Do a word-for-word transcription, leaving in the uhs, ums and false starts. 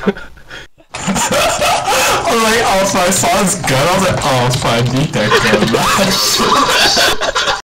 I was like, oh, so I saw his gun, I was like, oh, it's fine, beat that gun.